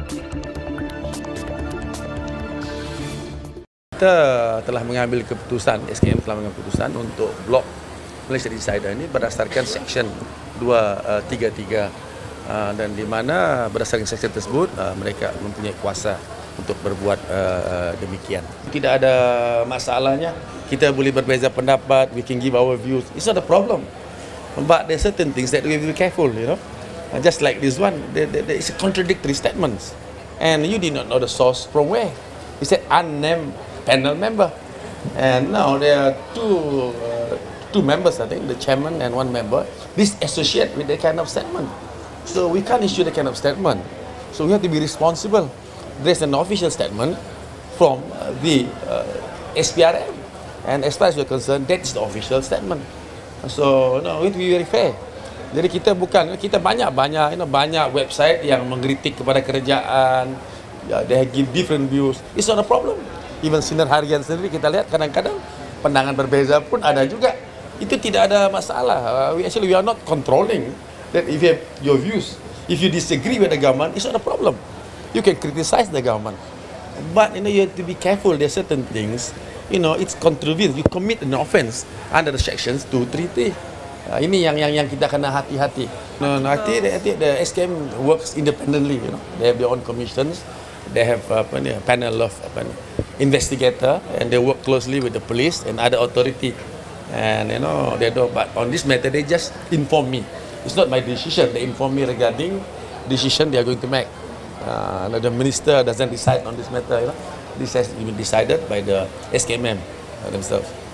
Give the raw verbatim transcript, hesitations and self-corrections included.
Kita telah mengambil keputusan, S K M telah mengambil keputusan untuk blok Malaysia Decider ini berdasarkan Section dua tiga tiga uh, dan di mana berdasarkan section tersebut uh, mereka mempunyai kuasa untuk berbuat uh, demikian. Tidak ada masalahnya, kita boleh berbeza pendapat, we can give our views, it's not a problem. But there are certain things that we have to be careful, you know. Uh, just like this one, there, there, there is a contradictory statements. And you did not know the source from where. He said unnamed panel member, and now there are two uh, two members, I think, the chairman and one member, disassociate with that kind of statement. So we can't issue that kind of statement. So we have to be responsible. There's an official statement from uh, the uh, S P R M, and as far as we're concerned, that is the official statement. So no, we have to be very fair. Jadi kita bukan, kita banyak-banyak, you know, banyak website yang mengkritik kepada kerajaan, yeah, they give different views. It's not a problem. Even Sinar Harian sendiri kita lihat kadang-kadang pandangan berbeza pun ada juga. Itu tidak ada masalah. Uh, we actually we are not controlling that. If you have your views, if you disagree with the government, it's not a problem. You can criticize the government, but you know you have to be careful. There are certain things, you know, it's controversial. You commit an offence under the sections two, three, three. Uh, ini yang yang yang kita kena hati-hati. No, no, I think, I think the S K M works independently. You know, they have their own commissions. They have uh, a panel of uh, investigator, and they work closely with the police and other authority. And you know, they don't. But on this matter, they just inform me. It's not my decision. They inform me regarding decision they are going to make. Uh, the minister doesn't decide on this matter. You know, this has been decided by the S K M themselves.